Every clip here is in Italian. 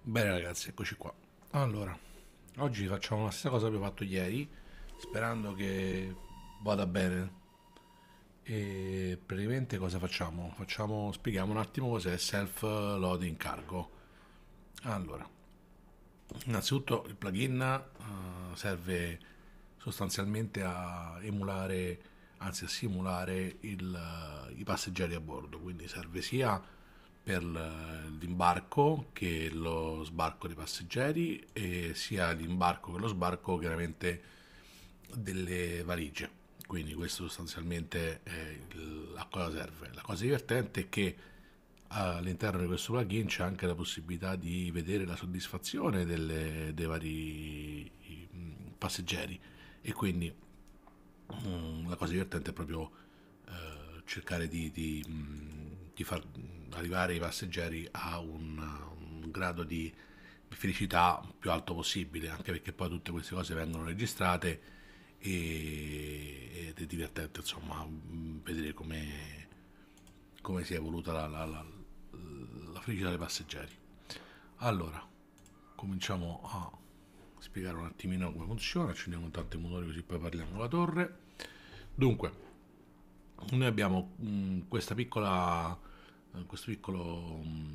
Bene ragazzi, eccoci qua. Allora, oggi facciamo la stessa cosa che abbiamo fatto ieri, sperando che vada bene. E praticamente cosa facciamo? Spieghiamo un attimo cos'è self-loading cargo. Allora, innanzitutto il plugin serve sostanzialmente a emulare, anzi a simulare i passeggeri a bordo, quindi serve sia per l'imbarco che lo sbarco dei passeggeri e sia l'imbarco che lo sbarco chiaramente delle valigie. Quindi questo sostanzialmente è a cosa serve. La cosa divertente è che all'interno di questo plugin c'è anche la possibilità di vedere la soddisfazione dei vari passeggeri e quindi la cosa divertente è proprio cercare di far arrivare i passeggeri a un grado di felicità più alto possibile, anche perché poi tutte queste cose vengono registrate ed è divertente insomma vedere come si è evoluta la felicità dei passeggeri. Allora, cominciamo a spiegare un attimino come funziona, accendiamo intanto i motori così poi parliamo con la torre. Dunque, noi abbiamo questo piccolo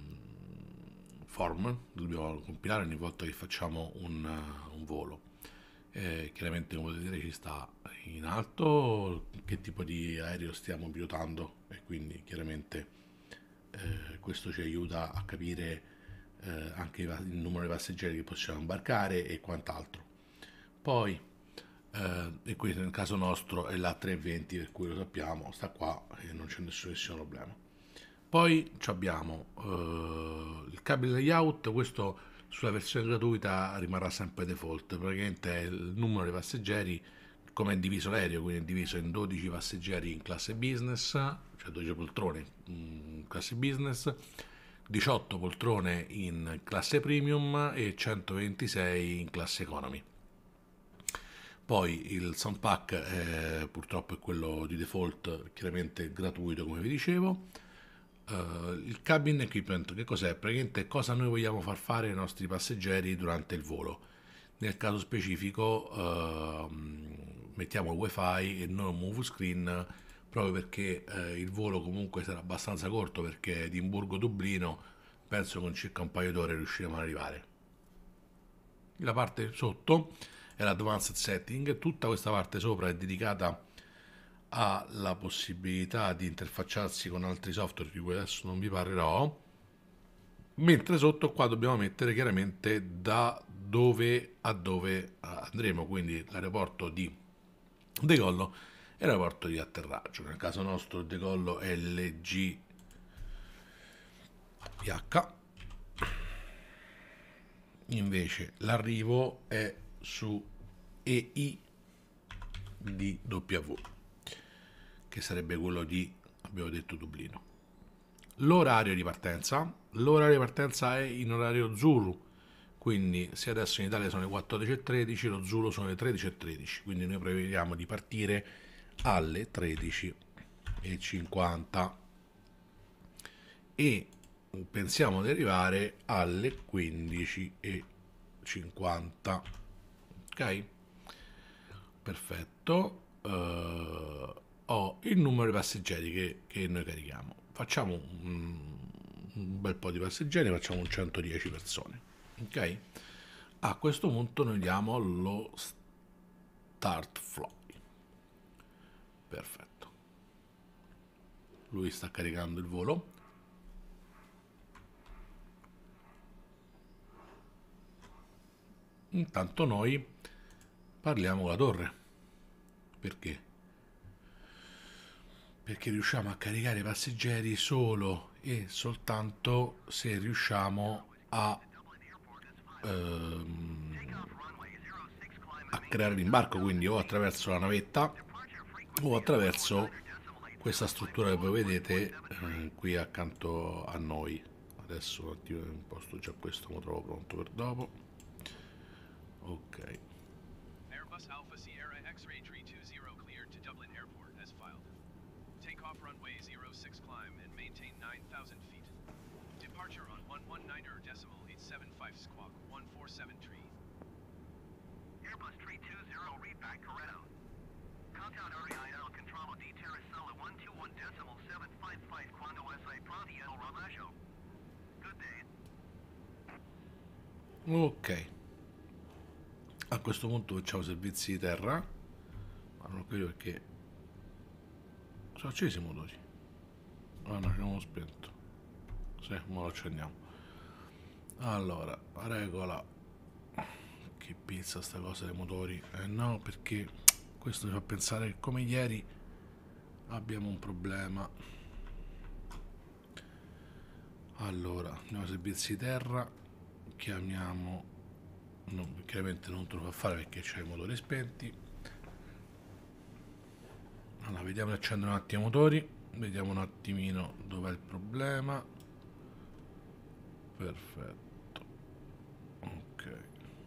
form che dobbiamo compilare ogni volta che facciamo un volo. Chiaramente come potete vedere ci sta in alto che tipo di aereo stiamo pilotando e quindi chiaramente questo ci aiuta a capire anche il numero di passeggeri che possiamo imbarcare e quant'altro. Poi, e questo nel caso nostro è la 320 per cui lo sappiamo, sta qua e non c'è nessun problema. Poi abbiamo il cabile layout, questo sulla versione gratuita rimarrà sempre default, praticamente è il numero dei passeggeri come è diviso l'aereo, quindi è diviso in 12 passeggeri in classe business, cioè 12 poltrone in classe business, 18 poltrone in classe premium e 126 in classe economy. Poi il sound pack purtroppo è quello di default, chiaramente gratuito come vi dicevo. Il cabin equipment che cos'è? Praticamente cosa noi vogliamo far fare ai nostri passeggeri durante il volo. Nel caso specifico mettiamo il wifi e non un move screen proprio perché il volo comunque sarà abbastanza corto perché Edimburgo-Dublino penso con circa un paio d'ore riusciremo ad arrivare. La parte sotto è l'advanced setting, tutta questa parte sopra è dedicata alla possibilità di interfacciarsi con altri software di cui adesso non vi parlerò, mentre sotto qua dobbiamo mettere chiaramente da dove a dove andremo, quindi l'aeroporto di decollo e l'aeroporto di atterraggio. Nel caso nostro il decollo è LGPH, invece l'arrivo è su EIDW, che sarebbe quello di, abbiamo detto, Dublino. L'orario di partenza è in orario Zulu, quindi se adesso in Italia sono le 14.13, lo Zulu sono le 13.13, quindi noi prevediamo di partire alle 13.50 e pensiamo di arrivare alle 15.50. Ok? Perfetto. Ho il numero di passeggeri che noi carichiamo. Facciamo un bel po' di passeggeri, facciamo un 110 persone. Ok? A questo punto noi diamo lo start fly. Perfetto. Lui sta caricando il volo. Intanto noi parliamo con la torre. Perché? Perché riusciamo a caricare i passeggeri solo e soltanto se riusciamo ehm, a creare l'imbarco, quindi o attraverso la navetta o attraverso questa struttura che voi vedete qui accanto a noi. Adesso un attimo imposto già questo, lo trovo pronto per dopo. Ok. Airbus Alpha Sierra X-ray tree 20 cleared to Dublin Airport as filed. Take off runway 06 climb and maintain 9,000 feet. Departure on Airbus 320, readback Corretto. Contact REIL, controllo di Terracella 121.755 quando sei pronti al rilascio. Good day. Ok, a questo punto facciamo servizi di terra, ma non credo perché sono accesi i motori. Ah no, abbiamo spento. Sì, ora lo accendiamo. Allora, regola. Che pizza sta cosa dei motori. No, perché questo mi fa pensare che come ieri abbiamo un problema. Allora, andiamo a servizi di terra. Chiamiamo. No, chiaramente non te lo fa fare perché c'è i motori spenti. Allora, vediamo di accendere un attimo i motori. Vediamo un attimino dov'è il problema. Perfetto. Ok.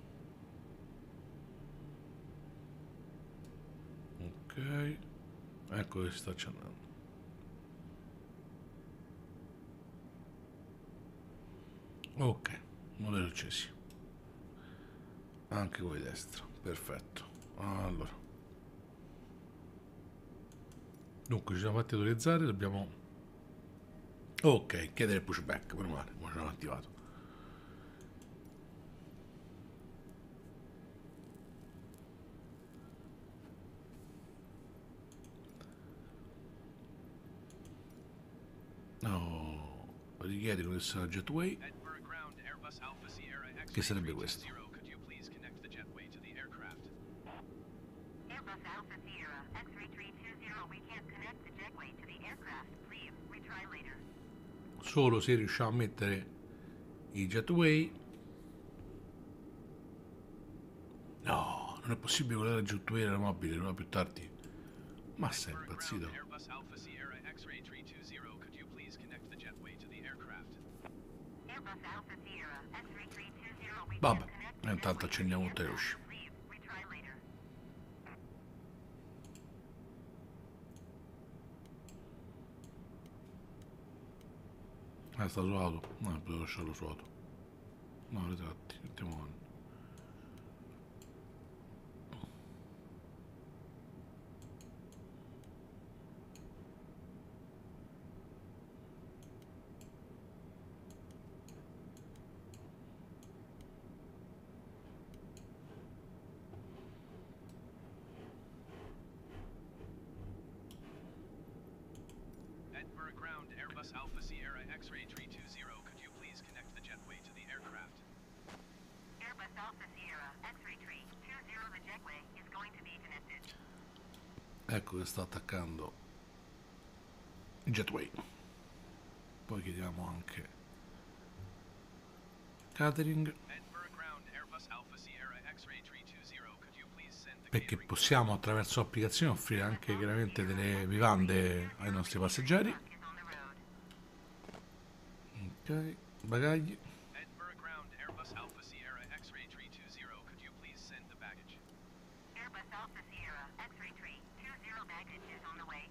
Ok. Ecco che si sta accendendo. Ok. Motori accesi. Anche quelli destra. Perfetto. Allora. Dunque ci siamo fatti autorizzare. Dobbiamo. Ok. Chiedere il pushback. Meno male. Ma ce l'hanno attivato. No. Richiedi connessione Jetway. Che sarebbe questo? Airbus Alpha Sierra, X-ray 320, we can't connect the jetway to the aircraft. Leave, retry later. Solo se riusciamo a mettere i Jetway. No, non è possibile collegare il Jetway alla mobile, non più tardi. Ma sei impazzito? Airbus Alpha Sierra, X-ray 320, we Vabbè, can't connect the intanto jetway to the accendiamo tutte le luci. aircraft. Leave, retry later. Sta su auto. No, potevo lasciarlo su auto. No, ritratti, mettiamo avanti. Airbus Alpha Sierra, X-ray 320, the jetway is going to be connected. Ecco che sta attaccando il Jetway. Poi chiediamo anche catering. Perché possiamo attraverso l'applicazione offrire anche chiaramente delle vivande ai nostri passeggeri. Truck is on the road. Ok, bagagli. Airbus Alpha Sierra, X-ray 320, baggage is on the way.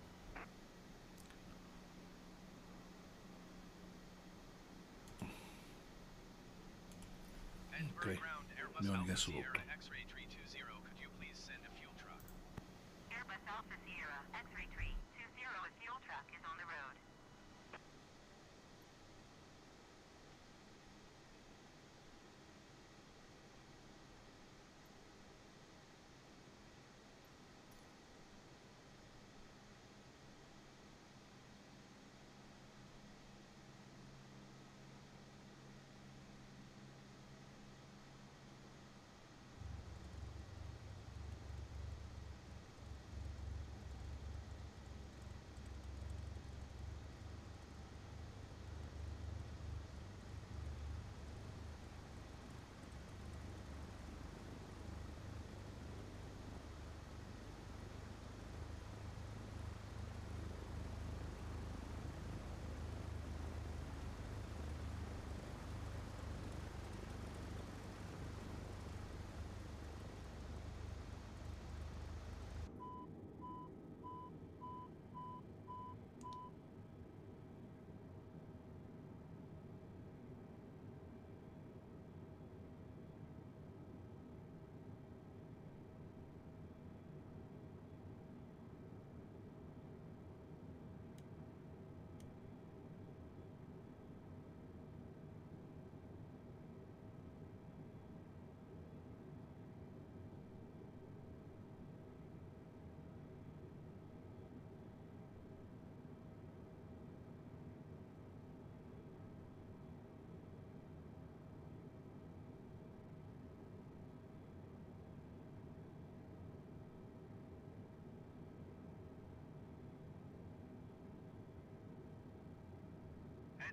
Ok, abbiamo richiesto tutto. Airbus Alpha Sierra, X-ray 320, a fuel truck is on the road.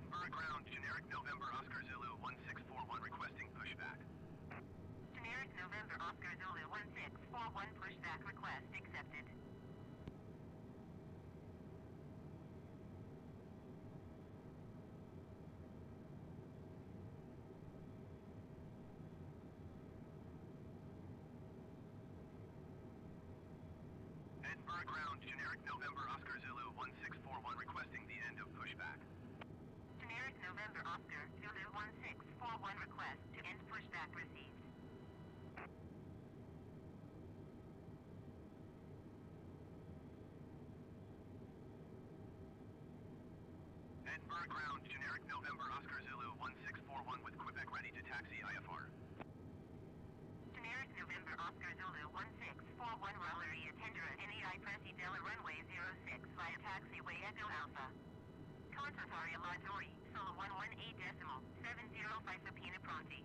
Edinburgh ground, generic November Oscar Zulu 1641 requesting pushback. Generic November Oscar Zulu 1641 pushback request accepted. Edinburgh ground, generic November Oscar Zulu 1641 requesting the end of pushback. Generic November Oscar Zulu 1641 request to end pushback received. Edinburgh ground, generic November Oscar Zulu 1641 with Quebec ready to taxi IFR. Generic November Oscar Zulu 1641 Rolleria Tendera NEI Presi Della runway 06 via taxiway Echo Alpha. Contrataria Latori, Solo 118.705 Sapina Pronti.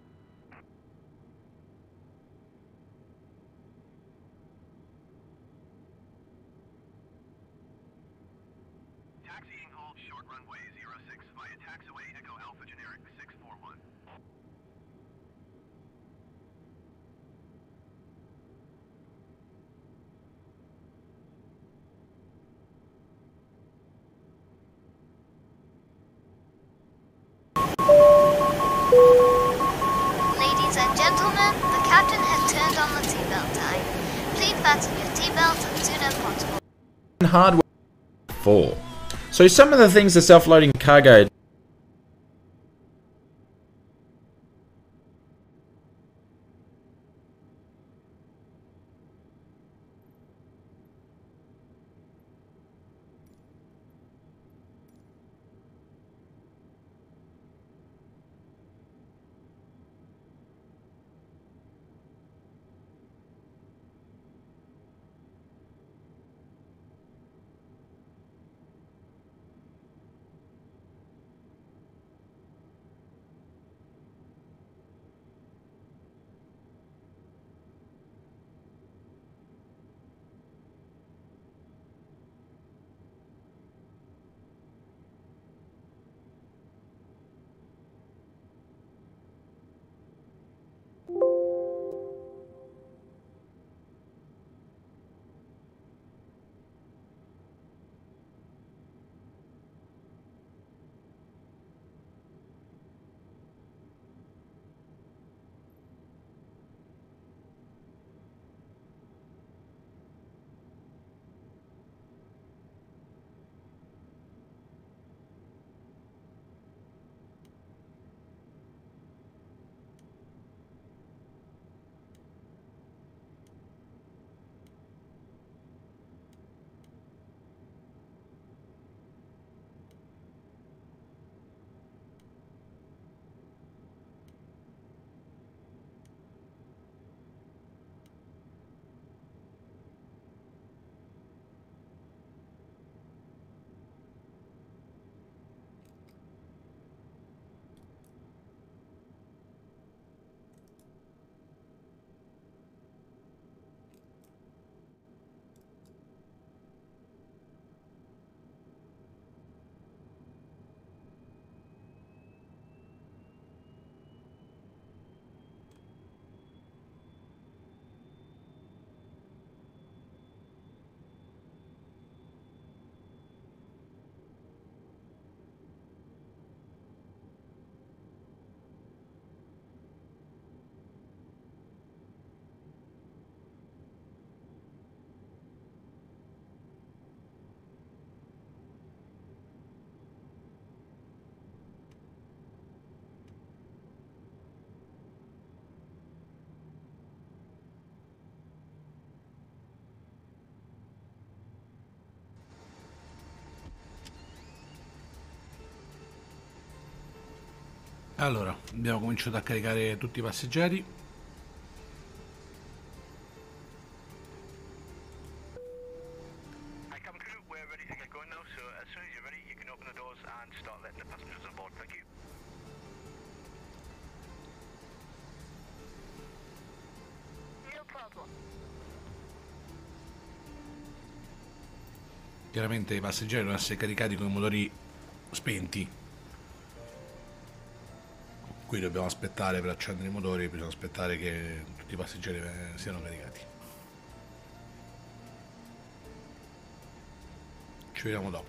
Taxiing hold short runway 06 via taxiway Echo Alpha generic 641. Ladies and gentlemen, the captain has turned on the seatbelt time. Please fasten your seatbelts as soon as possible. Hardware 4. So some of the things the self-loading cargo Allora, abbiamo cominciato a caricare tutti i passeggeri. I come crew, we're ready to get going now, so as soon as you're ready, you can open the doors and start letting the passengers on board. Thank you. No problem. Chiaramente i passeggeri devono essere caricati con i motori spenti. Qui dobbiamo aspettare per accendere i motori, bisogna aspettare che tutti i passeggeri siano caricati. Ci vediamo dopo.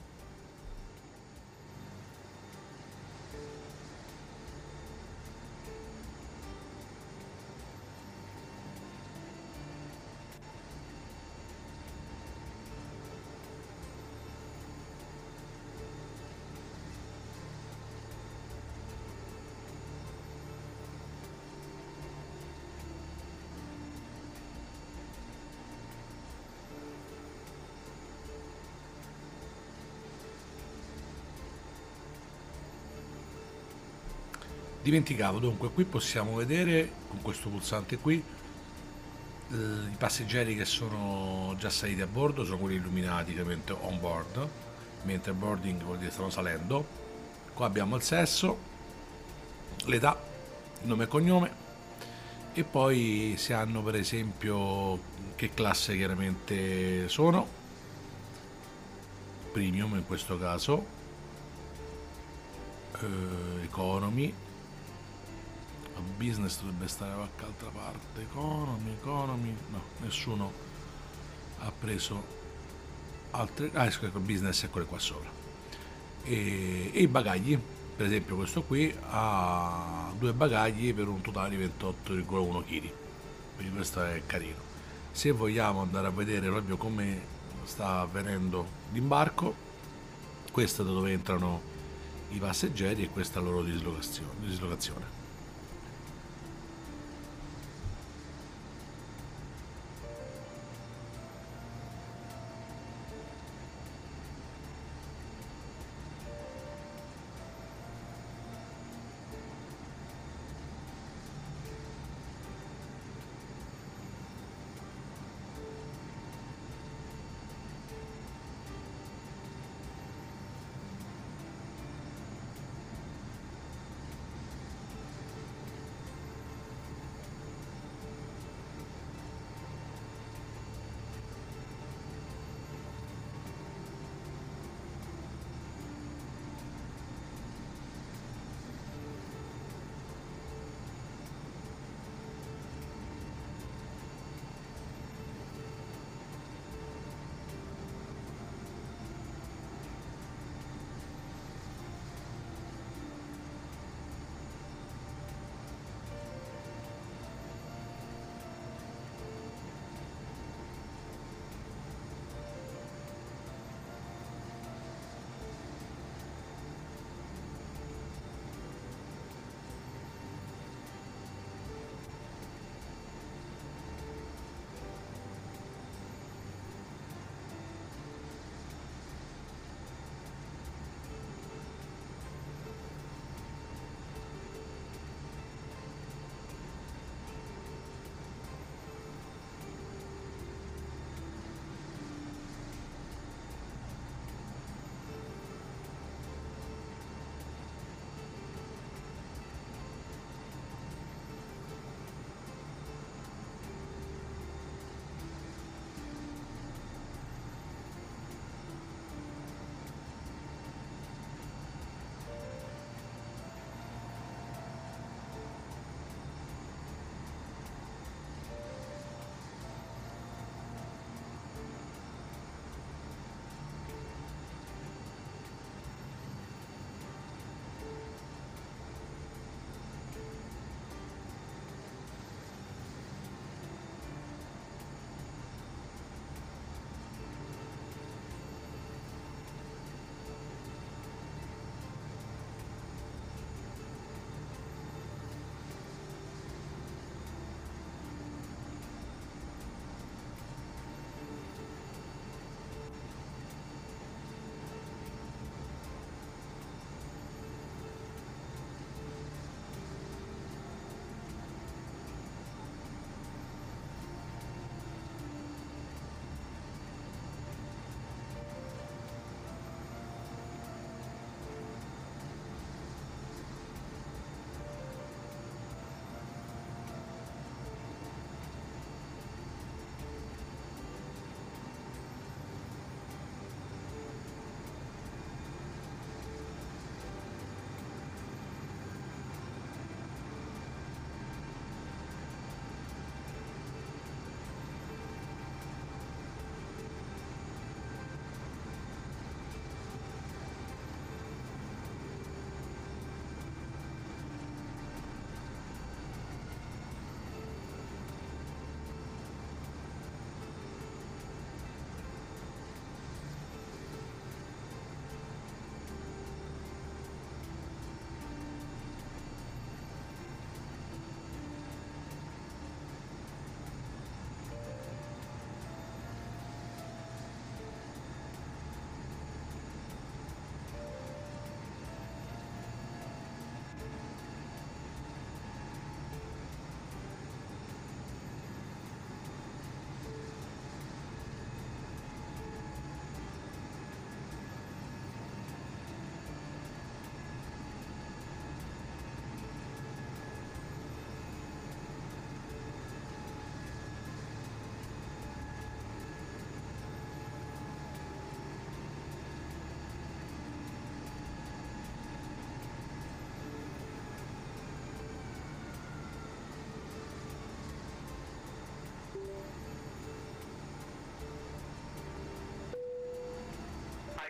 Dimenticavo, dunque qui possiamo vedere con questo pulsante qui i passeggeri che sono già saliti a bordo, sono quelli illuminati chiaramente on board, mentre boarding vuol dire stanno salendo. Qua abbiamo il sesso, l'età, il nome e cognome, e poi se hanno per esempio che classe chiaramente sono, premium in questo caso, economy. Business dovrebbe stare da qualche altra parte. Economy, no, nessuno ha preso altre. Ah, ecco, business, eccole qua sopra. E i bagagli, per esempio questo qui ha 2 bagagli per un totale di 28,1 kg, quindi questo è carino. Se vogliamo andare a vedere proprio come sta avvenendo l'imbarco, questo è da dove entrano i passeggeri e questa è la loro dislocazione.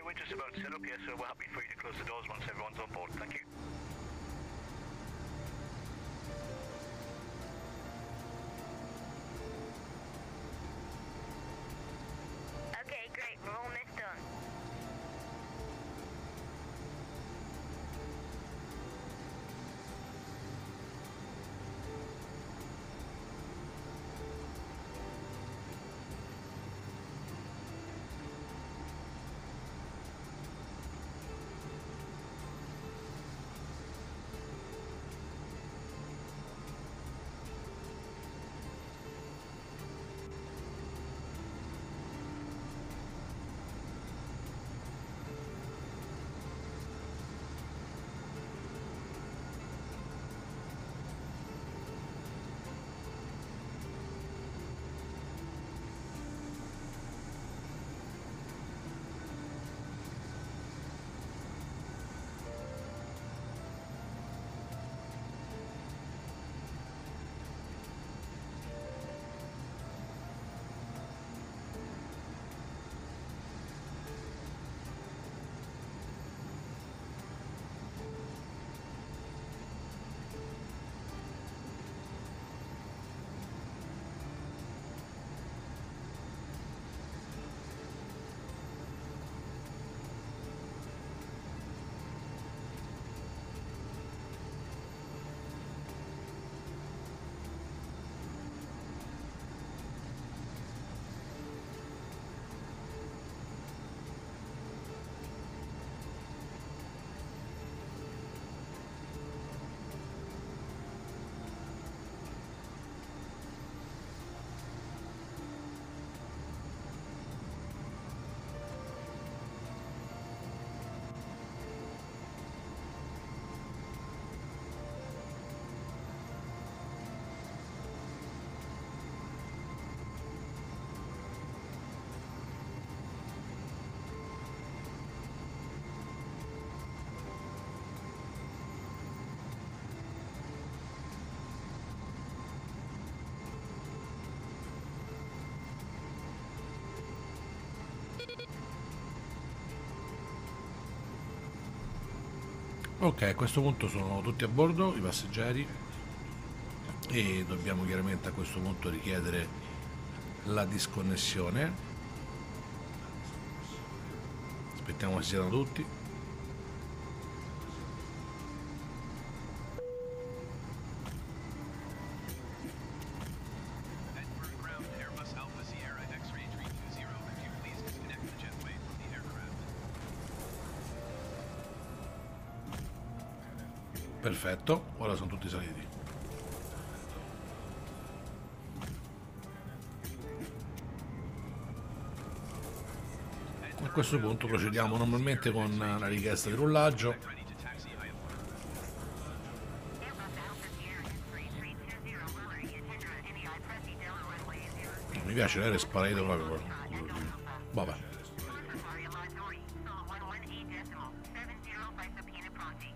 we're just about to set up here, so we're happy for you to close the doors once everyone's on board. Thank you. Okay, great. We're almost done. Ok, a questo punto sono tutti a bordo, i passeggeri, e dobbiamo chiaramente a questo punto richiedere la disconnessione. Aspettiamo che siano tutti. Edinburgh ground, Airbus Alpha Sierra X-ray 320. Could you please disconnect the jetway from the aircraft? Perfetto, ora sono tutti saliti. A questo punto procediamo normalmente con la richiesta di rullaggio. Ready to taxi IFR. Airbus Alpha Sierra X-ray 320, runway attender at NEI Presi Delta runway 0. Mi piace, lei è sparito proprio. Vabbè. Secretary Lazuri, Sol 118.70 by Sapina Pronti.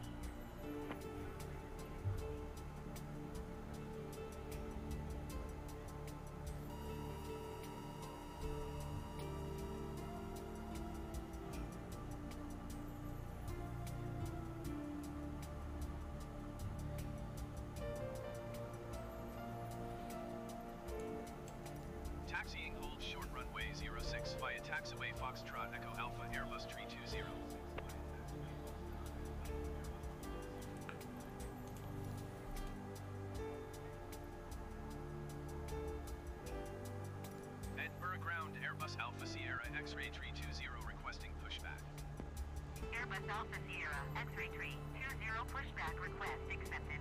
Taxiing hold short runway 06 via taxiway Foxtrot Echo Alpha Airbus 320. Edinburgh ground, Airbus Alpha Sierra X-ray 320 requesting pushback. Airbus Alpha Sierra X-ray 320 pushback request accepted.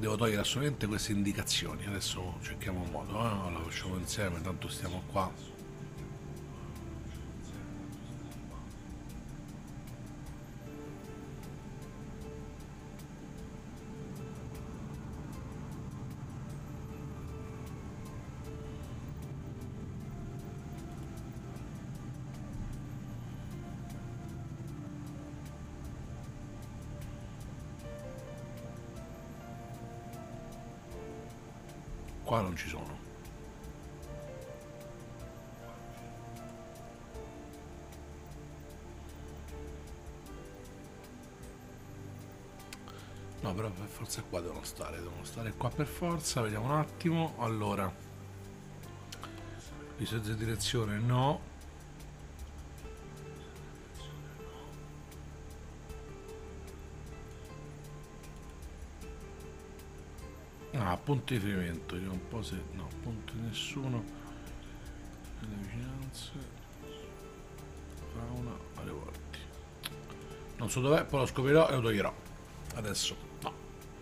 Devo togliere assolutamente queste indicazioni. Adesso cerchiamo un modo, la facciamo insieme, tanto stiamo qua. Qua non ci sono. No, però per forza qua devono stare qua per forza. Vediamo un attimo. Allora, visto di direzione no. Ah, punto di riferimento, vediamo un po' se... no, punto di nessuno. Le vicinanze. Fauna, aeroporti. Non so dov'è, poi lo scoprirò e lo toglierò. Adesso no.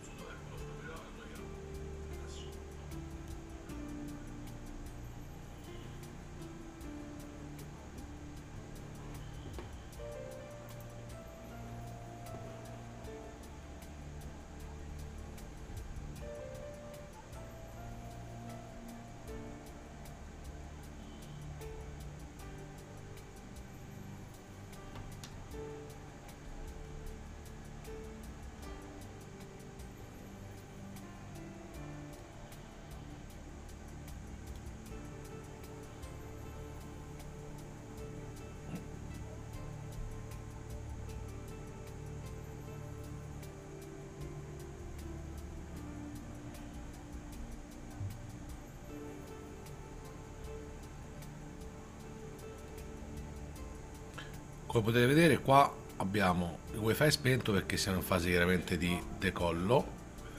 Come potete vedere qua abbiamo il wifi spento perché siamo in fase chiaramente di decollo.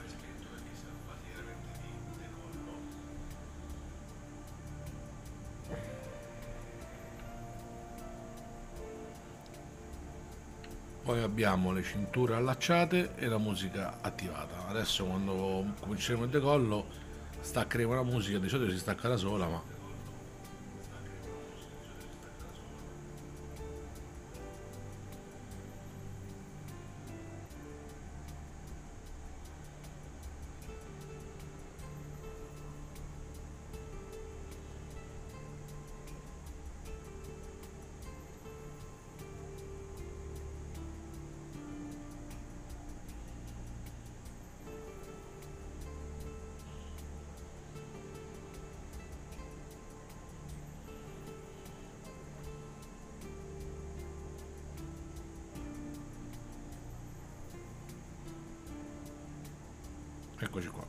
Poi abbiamo le cinture allacciate e la musica attivata. Adesso quando cominceremo il decollo staccheremo la musica, di solito si stacca da sola, ma eccoci qua.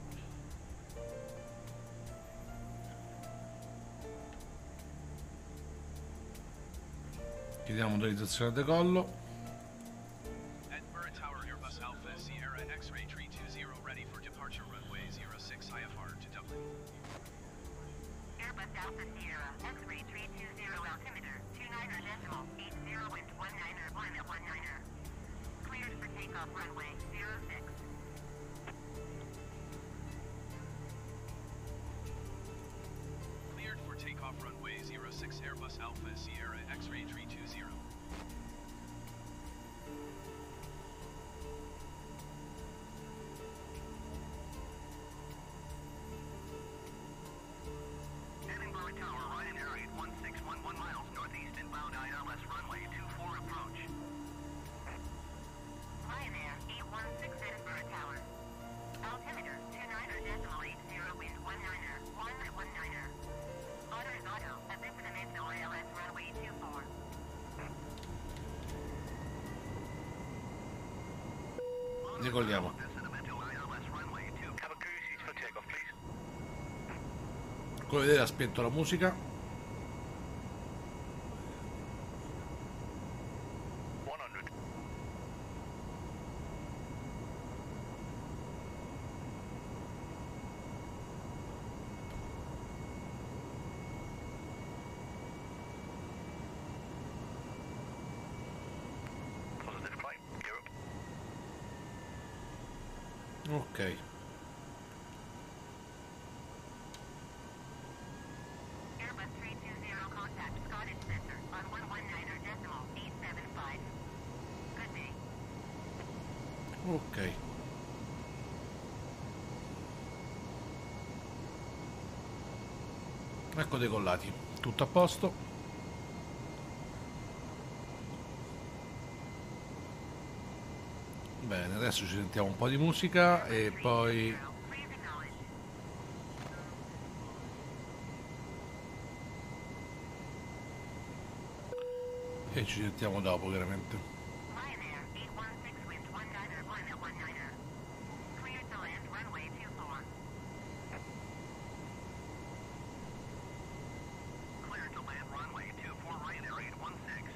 Chiediamo autorizzazione al decollo. Edinburgh Tower Airbus Alpha Sierra X-ray Tree 20 ready for departure runway 06 IFR to Dublin. Airbus Alpha Sierra, X-ray 320 altimeter, 29.80 wind 19er 1 at 19er. Cleared for takeoff runway 06. Cleared for takeoff runway 06 Airbus Alpha Sierra X-ray Tree 20. Edinburgh Tower, Ryanair 81611 miles northeast inbound ILS runway 24 approach. Ryanair 816 Edinburgh Tower. Altimeter 29.80 wind 19er 1 at 19er. Auto is auto, at this dimensional ILS runway 24. Decolliamo. Come vedete ha spento la musica. Ok, Ok. Ecco decollati. Tutto a posto. Bene, adesso ci sentiamo un po' di musica e poi... Please acknowledge. e ci sentiamo dopo, chiaramente. Ryanair 816 wind 191 at 19er. Cleared to land runway 24. Cleared to land runway 24 Ryanair 816.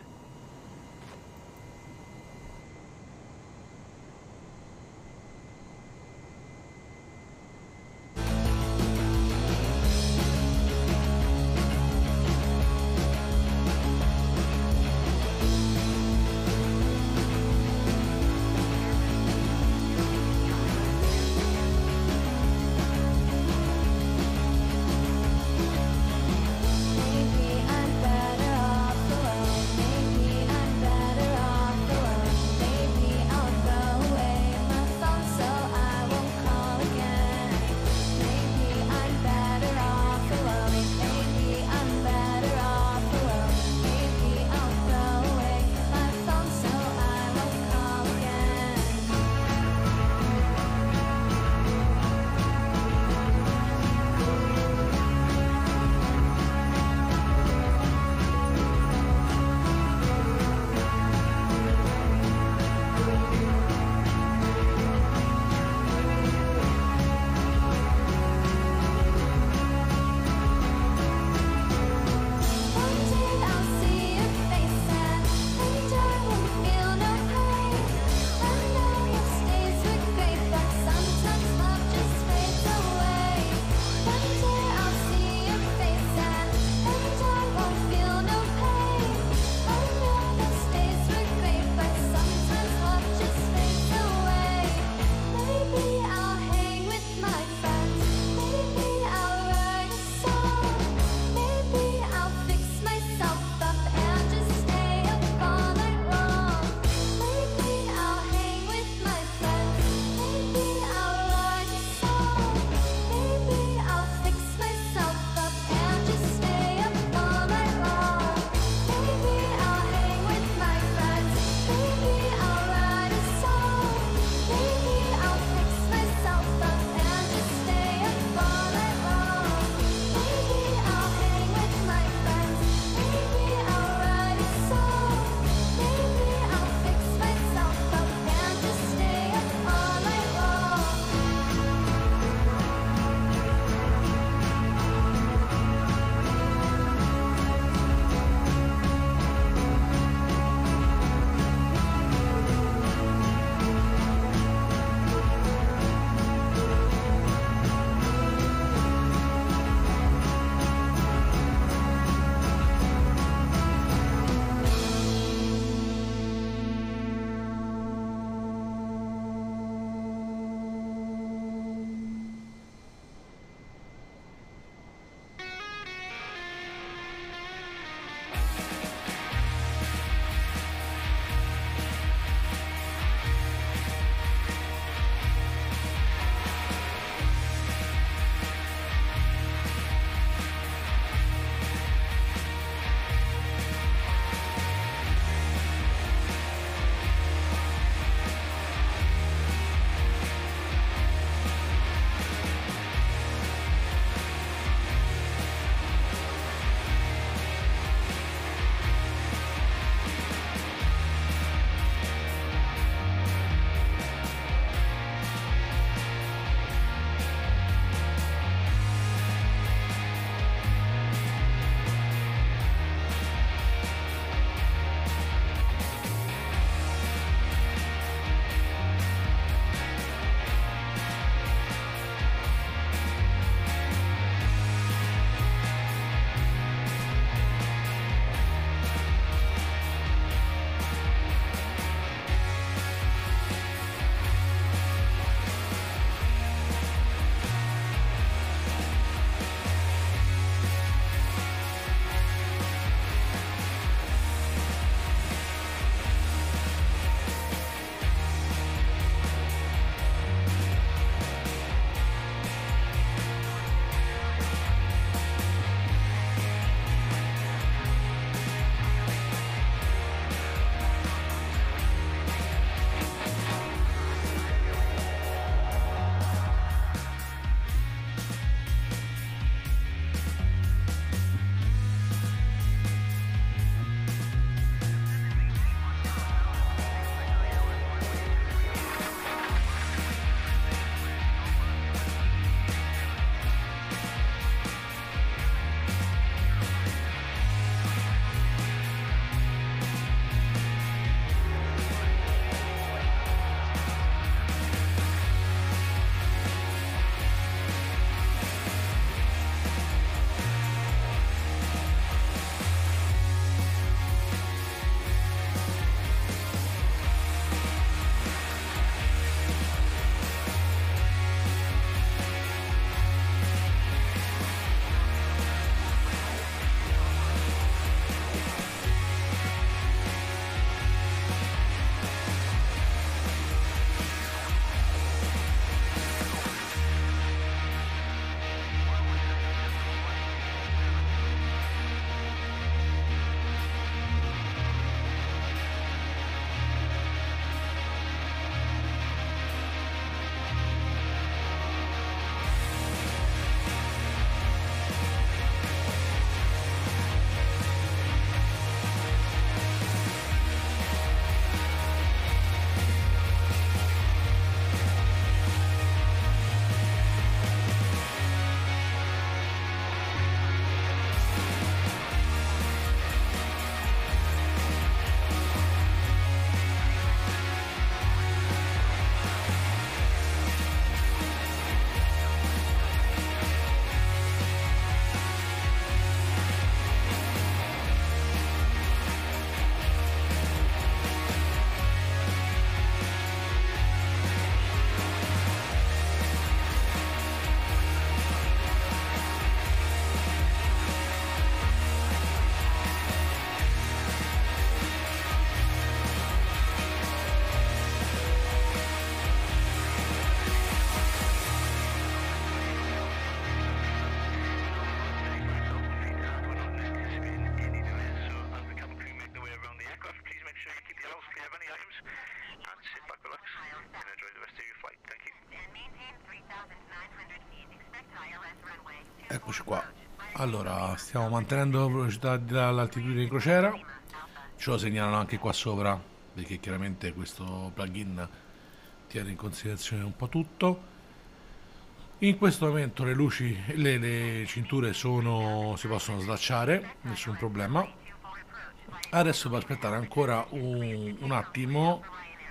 Sit back, relax, and enjoy the rest of your flight. Thank you. And maintain 3,900 feet. Expect ILS runway. Eccoci qua. Allora, stiamo mantenendo la velocità dall'altitudine di crociera. Ce lo segnalano anche qua sopra, perché chiaramente questo plugin tiene in considerazione un po' tutto. In questo momento le luci, le cinture si possono slacciare, nessun problema. Adesso devo aspettare ancora un attimo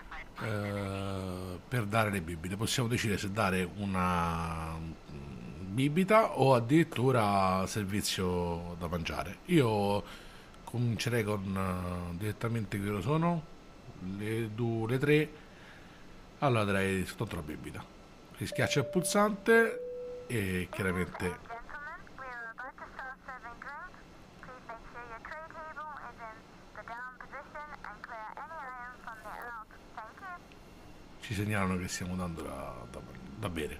per dare le bibite. Possiamo decidere se dare una bibita o addirittura servizio da mangiare. Io comincerei con direttamente che ore sono le 3. Allora darei soltanto la bibita. Rischiaccia il pulsante e chiaramente Gentlemen, we are about to start serving drinks. Please make sure your tray table is in the down position and clear any items from the out. Thank you. ci segnalano che stiamo dando da bere.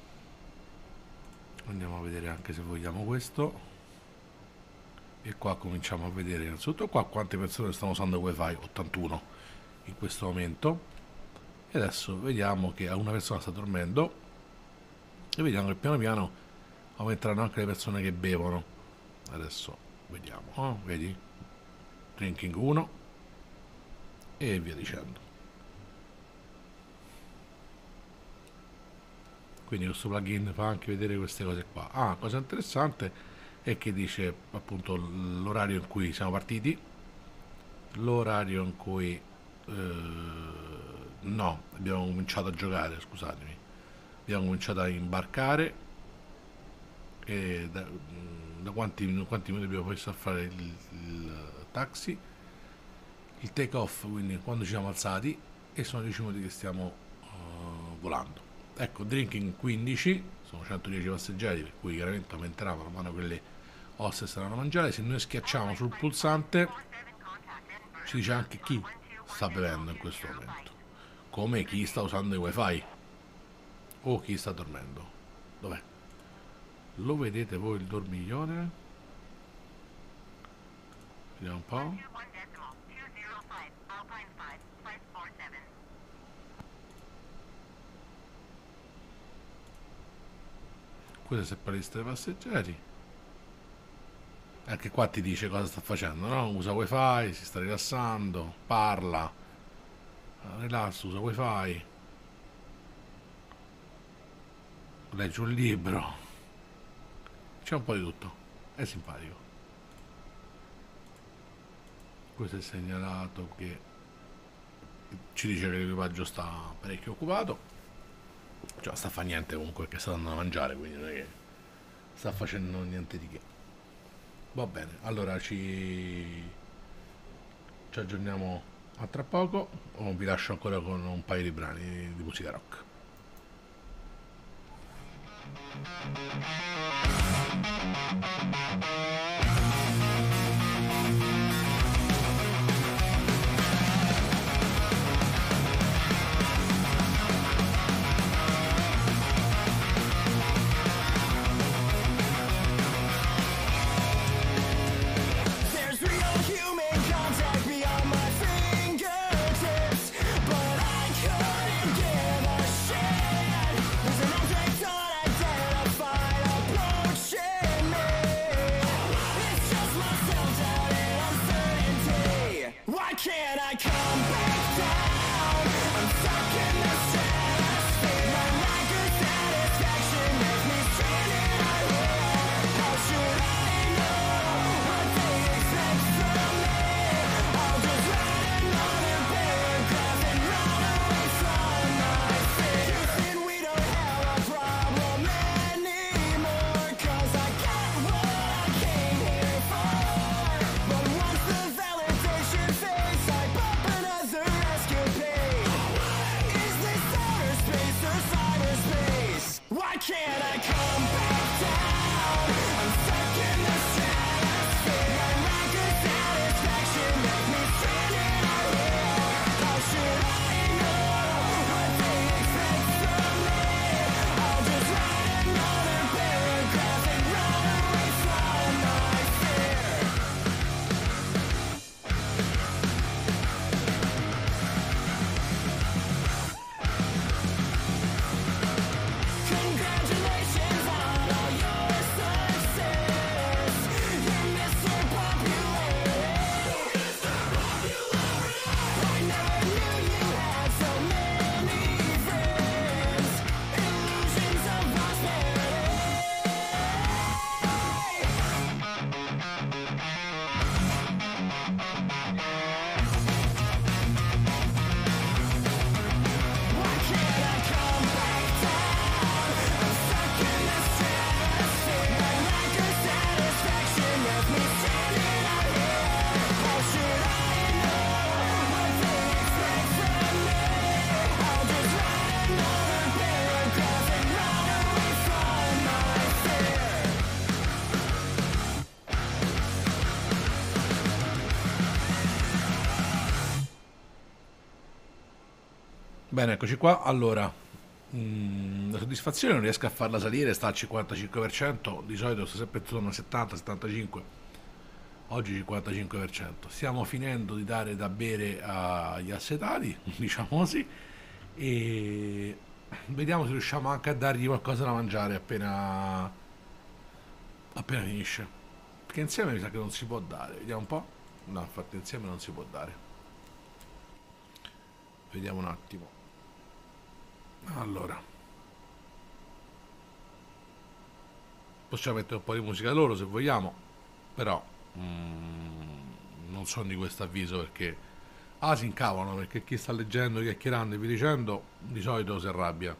Andiamo a vedere anche se vogliamo questo. E qua cominciamo a vedere innanzitutto qua quante persone stanno usando il wifi. 81 in questo momento. E adesso vediamo che una persona sta dormendo e vediamo che piano piano aumenteranno anche le persone che bevono. Adesso vediamo, vedi? Drinking 1 e via dicendo. Quindi questo plugin fa anche vedere queste cose qua. Cosa interessante è che dice appunto l'orario in cui siamo partiti, l'orario in cui no, abbiamo cominciato a giocare, scusatemi, abbiamo cominciato a imbarcare e da quanti minuti abbiamo messo a fare il taxi, il take off, quindi quando ci siamo alzati, e sono 10 minuti che stiamo volando. Ecco, drinking 15, sono 110 passeggeri, per cui chiaramente aumenterà man mano che le hostess saranno a mangiare. Se noi schiacciamo sul pulsante ci dice anche chi sta bevendo in questo momento, come chi sta usando il wifi o chi sta dormendo. Dov'è? Lo vedete voi il dormiglione? Vediamo un po'. 21 decimal 205 Alpine 5 flight 47. Questa è per lista dei passeggeri. Anche qua ti dice cosa sta facendo, no? Usa wifi, si sta rilassando, parla, rilassa, usa wifi, legge un libro, c'è un po' di tutto, è simpatico. Questo è segnalato che ci dice che l'equipaggio sta parecchio occupato, cioè sta a fare niente comunque, che sta andando a mangiare, quindi non è che sta facendo niente di che. Va bene, allora ci aggiorniamo a tra poco, o vi lascio ancora con un paio di brani di musica rock. There's real human contact beyond my fingertips, but I couldn't give a shit. There's an object unidentified approaching me. Bene, eccoci qua. Allora, la soddisfazione non riesco a farla salire, sta al 55%, di solito sto sempre intorno a 70-75%, oggi 55%. Stiamo finendo di dare da bere agli assetati, diciamo così, e vediamo se riusciamo anche a dargli qualcosa da mangiare appena finisce. Perché insieme mi sa che non si può dare, vediamo un po'. No, infatti insieme non si può dare. Vediamo un attimo. Allora, possiamo mettere un po' di musica loro se vogliamo, però non sono di questo avviso perché si incavano, perché chi sta leggendo, chiacchierando e vi dicendo di solito si arrabbia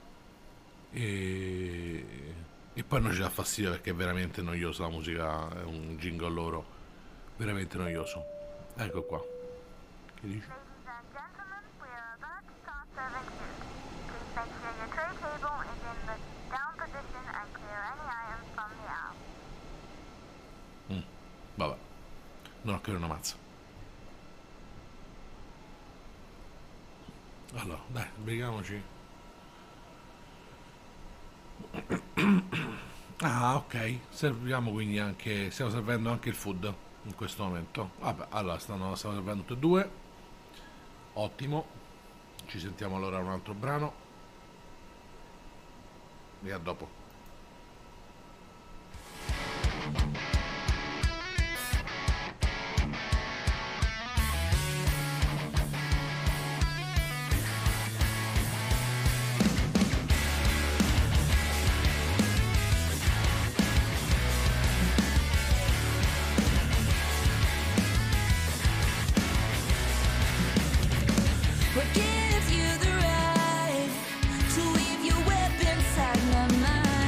e poi non ci dà fastidio perché è veramente noiosa la musica, è un jingle loro veramente noioso. Ecco qua, che dici? Ladies and gentlemen, we are about to start serving food. Please make sure your tray table is in the down position and clear any items from the aisle. Vabbè, non ho capito una mazza. Allora, dai, sbrighiamoci. Ok, serviamo quindi anche, stiamo servendo anche il food in questo momento. Vabbè, allora stiamo servendo tutti e due. Ottimo. Ci sentiamo allora un altro brano. E a dopo. What gives you the right to leave your weapons inside my mind?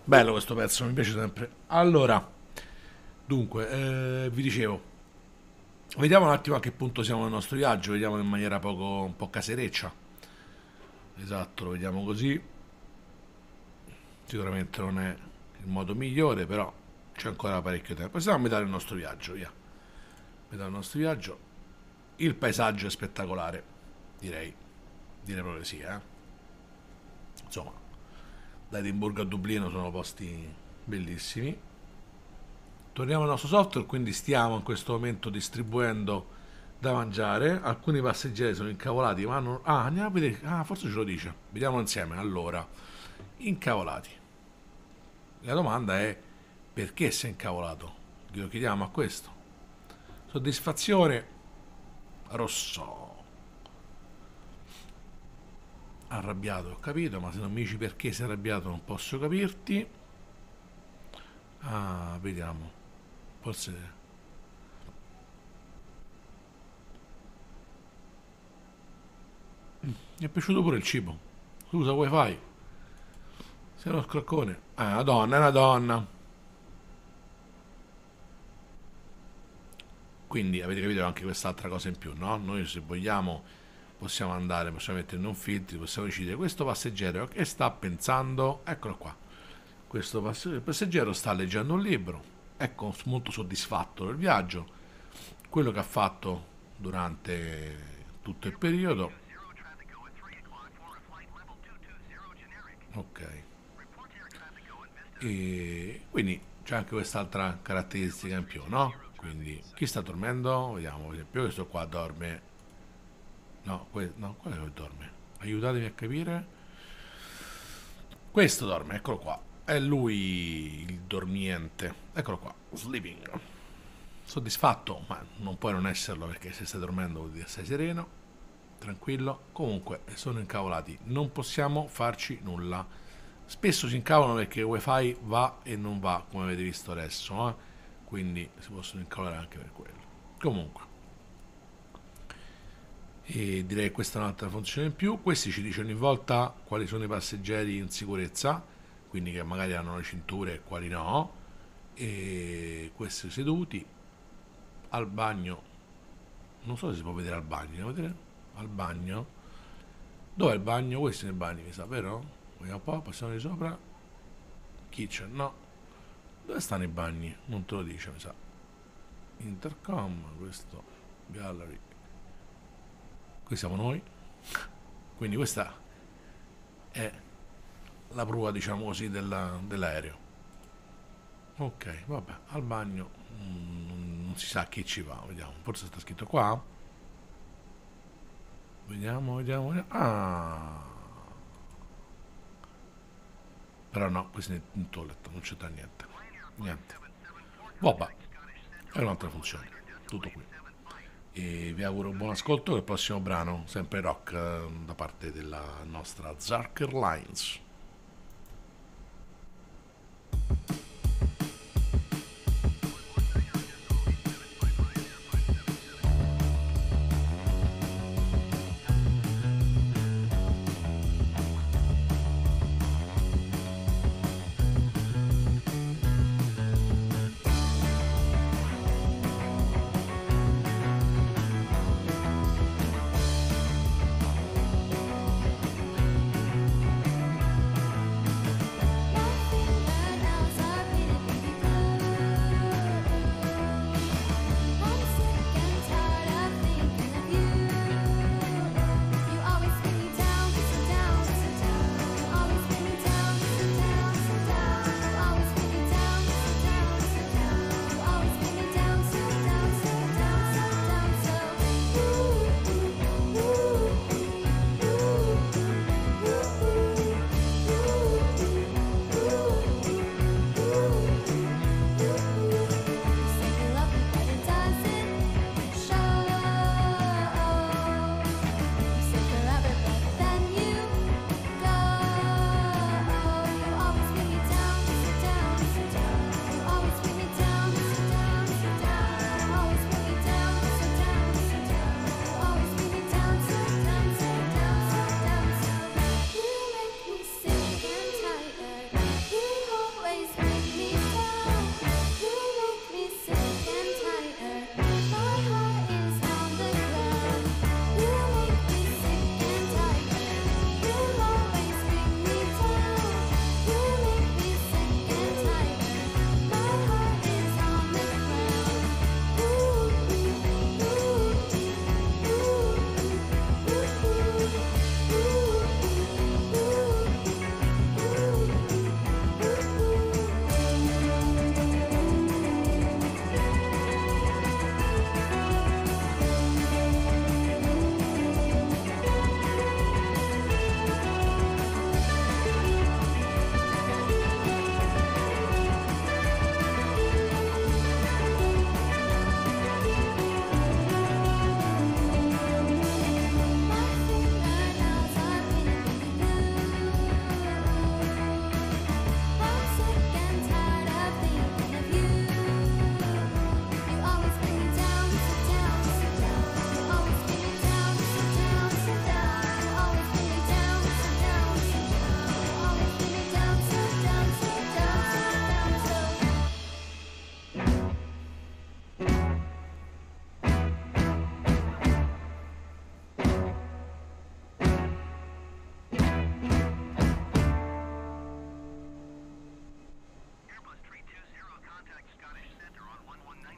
Bello questo pezzo, mi piace sempre. Allora, dunque, vi dicevo, vediamo un attimo a che punto siamo nel nostro viaggio, vediamo in maniera un po' casereccia. Esatto, lo vediamo così. Sicuramente non è il modo migliore, però c'è ancora parecchio tempo. Siamo a metà del nostro viaggio, via. Metà del nostro viaggio. Il paesaggio è spettacolare, direi. Direi proprio sì, Insomma, da Edimburgo a Dublino sono posti bellissimi. Torniamo al nostro software, quindi stiamo in questo momento distribuendo da mangiare. Alcuni passeggeri sono incavolati, ma non... Ah, andiamo a vedere. Ah, forse ce lo dice. Vediamo insieme. Allora, incavolati. La domanda è: perché sei incavolato? Glielo chiediamo a questo. Soddisfazione rosso. Arrabbiato, ho capito, ma se non mi dici perché sei arrabbiato non posso capirti. Ah, vediamo. Forse... Mi è piaciuto pure il cibo. Scusa, wifi. Sei uno scroccone. Ah, è una donna. Quindi avete capito anche quest'altra cosa in più, no? Noi se vogliamo possiamo andare, possiamo mettere un filtri, possiamo decidere questo passeggero che sta pensando, eccolo qua. Questo passeggero sta leggendo un libro, ecco, molto soddisfatto del viaggio, quello che ha fatto durante tutto il periodo. Ok. E quindi c'è anche quest'altra caratteristica in più, no? Quindi chi sta dormendo? Vediamo, per esempio questo qua dorme. No, no, qual è che dorme? Aiutatemi a capire. Questo dorme, eccolo qua. È lui il dormiente. Eccolo qua, sleeping. Soddisfatto, ma non puoi non esserlo perché se stai dormendo vuol dire stai sereno, tranquillo. Comunque sono incavolati, non possiamo farci nulla. Spesso si incavolano perché il wifi va e non va, come avete visto adesso, quindi si possono incavolare anche per quello. Comunque, e direi che questa è un'altra funzione in più. Questi ci dice ogni volta quali sono i passeggeri in sicurezza, quindi che magari hanno le cinture e quali no. E questi seduti al bagno, non so se si può vedere al bagno, devo vedere al bagno. Dov'è il bagno? Questo è il bagno, mi sa, vero? Vediamo un po', passiamo di sopra. Kitchen, no. Dove stanno i bagni? Non te lo dice, mi sa. Intercom, questo gallery. Qui siamo noi. Quindi questa è la prua, diciamo così, dell'aereo. Ok, vabbè, al bagno non si sa chi ci va, vediamo. Forse sta scritto qua. Vediamo. Ah. Però no, questo è in toilet, non c'è niente. Vabbè, è un'altra funzione. Tutto qui. E vi auguro un buon ascolto del prossimo brano, sempre rock, da parte della nostra Zark Airlines.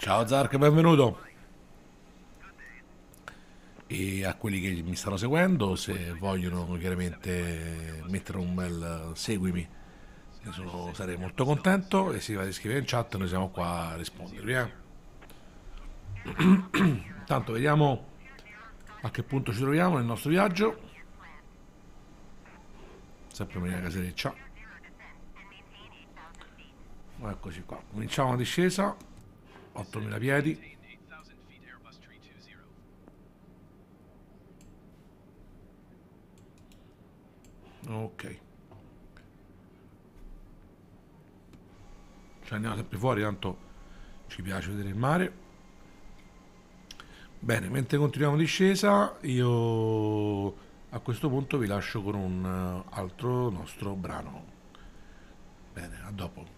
Ciao Zark, benvenuto. E a quelli che mi stanno seguendo, se vogliono chiaramente mettere un bel seguimi, sarei molto contento. E se vi va di scrivere in chat, noi siamo qua a rispondervi. Intanto vediamo a che punto ci troviamo nel nostro viaggio. Sempre una casereccia. Eccoci qua, cominciamo la discesa. 8000 piedi. Ok, ci andiamo sempre fuori, tanto ci piace vedere il mare. Bene, mentre continuiamo discesa, io a questo punto vi lascio con un altro nostro brano. Bene, a dopo.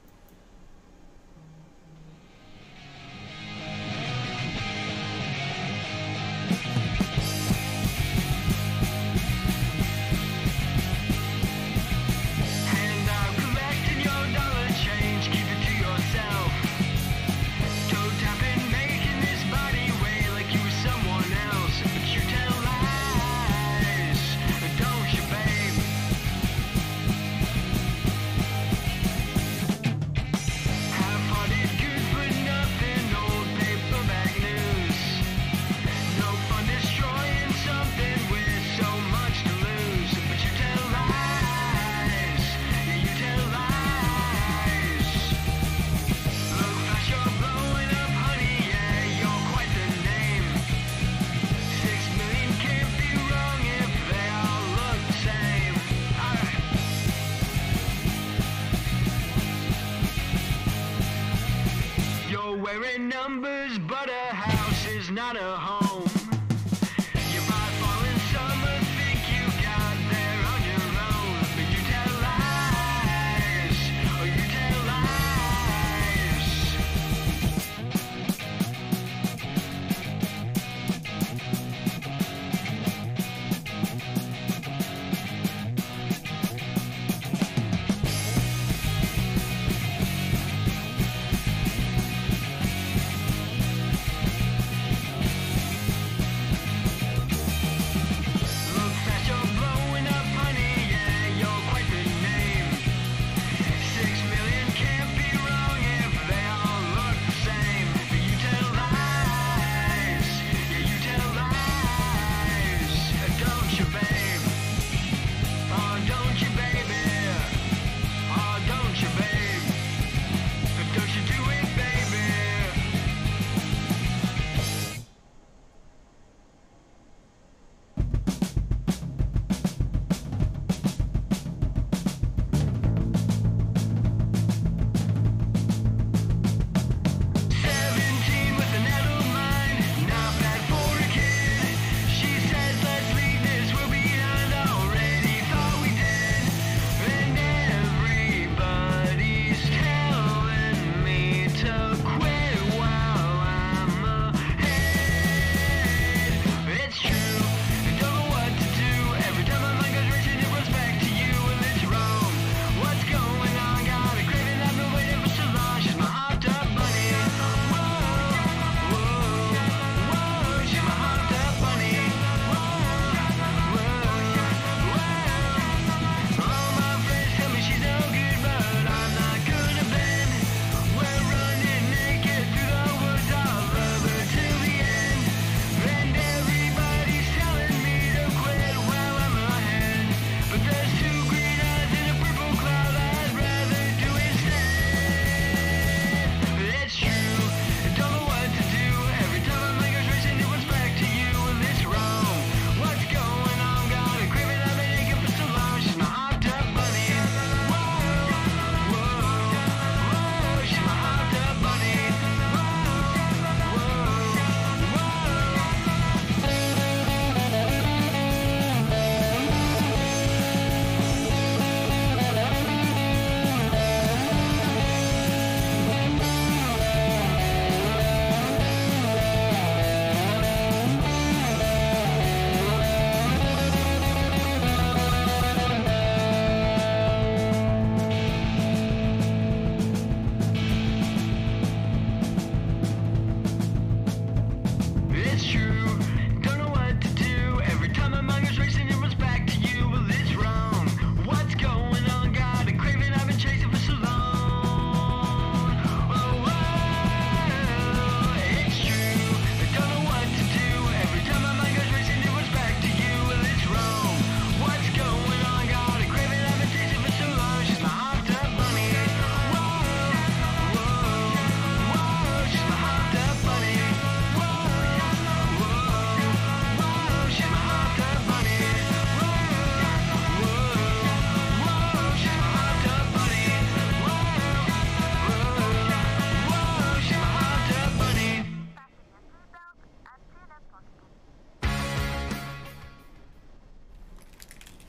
And I'm collecting your dollar change, keep it to yourself. Toe tapping, making this body weigh like you were someone else. But you tell lies, don't you, babe?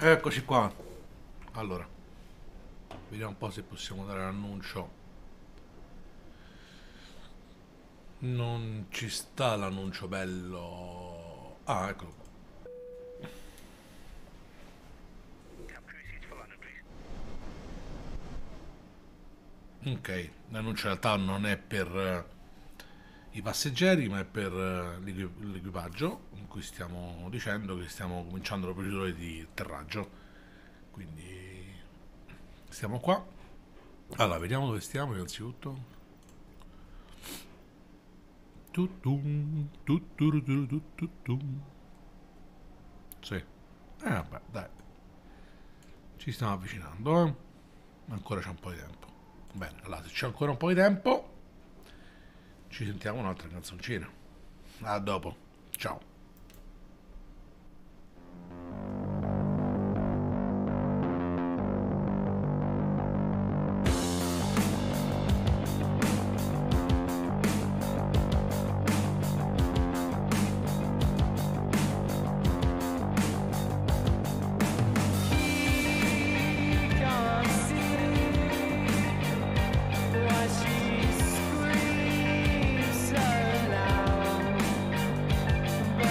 Eccoci qua. Allora, vediamo un po' se possiamo dare l'annuncio. Non ci sta l'annuncio bello. Ah, eccolo qua. Ok, l'annuncio in realtà non è per i passeggeri, ma è per l'equipaggio, in cui stiamo dicendo che stiamo cominciando le procedure di atterraggio. Quindi stiamo qua. Allora, vediamo dove stiamo innanzitutto. Tutum, tuturuturututum. Sì. Vabbè, dai. Ci stiamo avvicinando, eh. Ancora c'è un po' di tempo. Bene, allora se c'è ancora un po' di tempo ci sentiamo un'altra canzoncina. A dopo. Ciao. Why she screams so loud?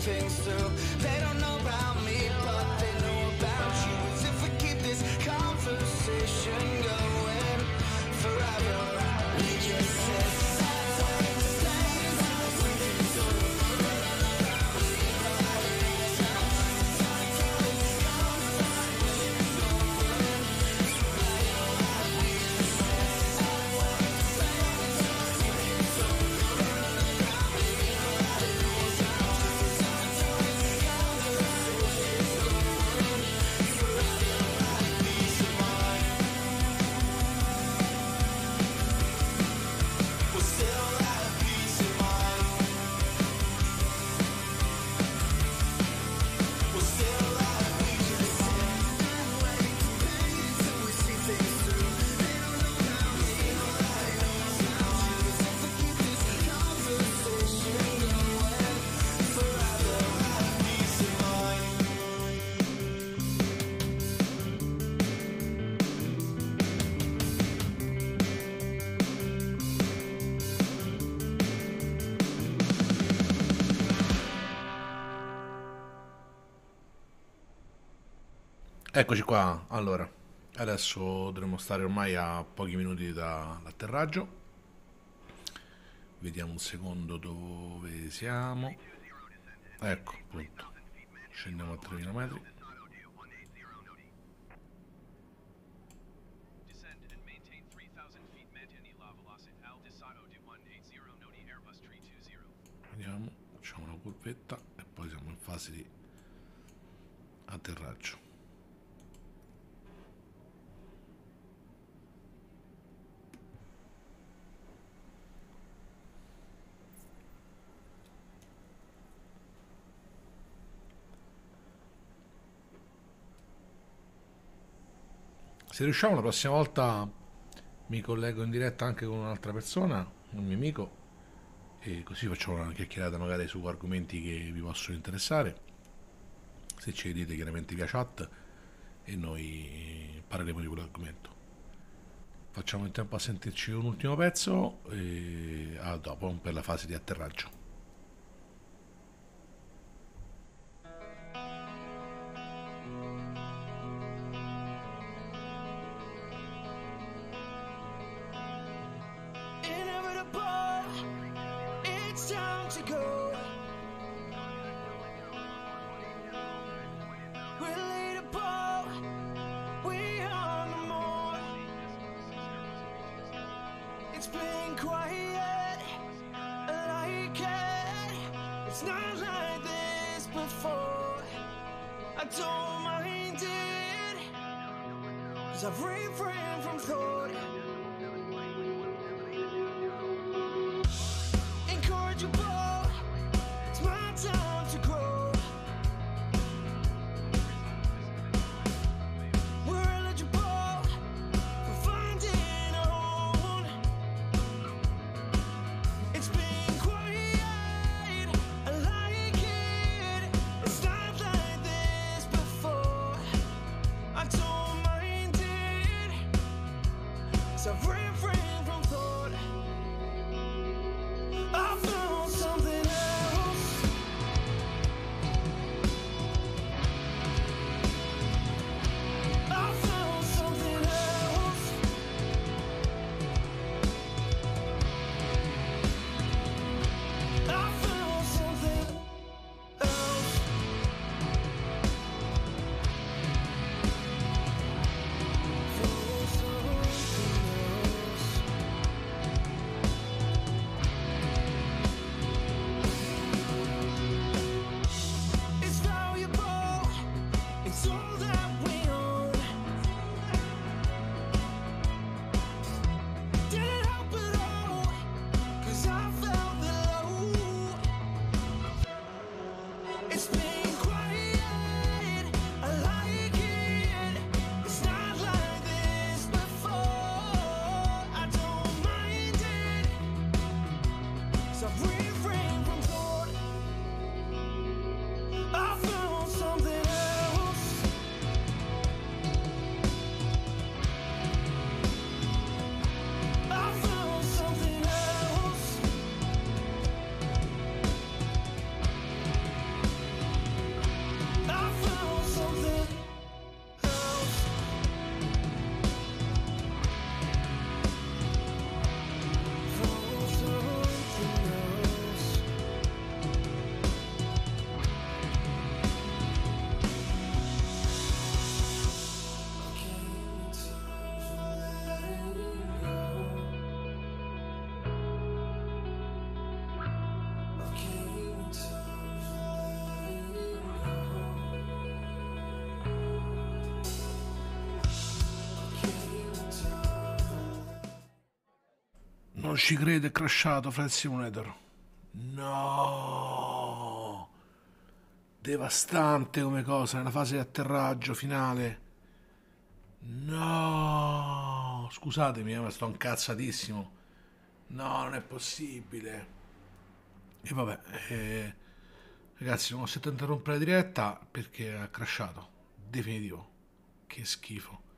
things through. They don't know about me, but they know about you. As if we keep this conversation going forever, we just sit sideways, we'll still have peace of mind. We'll still have peace of mind. Till we see things through. They don't know about me, but I know about you. As if we keep this conversation going forever, have peace of mind. Eccoci qua, allora, adesso dovremmo stare ormai a pochi minuti dall'atterraggio. Vediamo un secondo dove siamo. Ecco, appunto, scendiamo a 3000 metri. Descend and maintain 3000 feet maintain la velocità al Desato di 180 noti Airbus 320. Vediamo, facciamo una curvetta e poi siamo in fase di atterraggio. Se riusciamo la prossima volta mi collego in diretta anche con un'altra persona, un mio amico, e così facciamo una chiacchierata magari su argomenti che vi possono interessare. Se ci dite chiaramente via chat e noi parleremo di quell'argomento. Facciamo in tempo a sentirci un ultimo pezzo e a dopo per la fase di atterraggio. Inevitable, it's time to go. Relatable, we are no more. It's been quiet, I like it. It's not like this before. I don't mind it, 'cause I've refrained from thought. Incorrigible, it's my time to grow. We're eligible for finding our own. It's been quiet, I like it. It's not like this before. I don't mind it, Non ci credo, è crashato Flight Simulator. No! Devastante come cosa, nella fase di atterraggio finale. No! Scusatemi, ma sto incazzatissimo. No, non è possibile. E vabbè, ragazzi, non ho sentito interrompere la diretta perché ha crashato. Definitivo. Che schifo.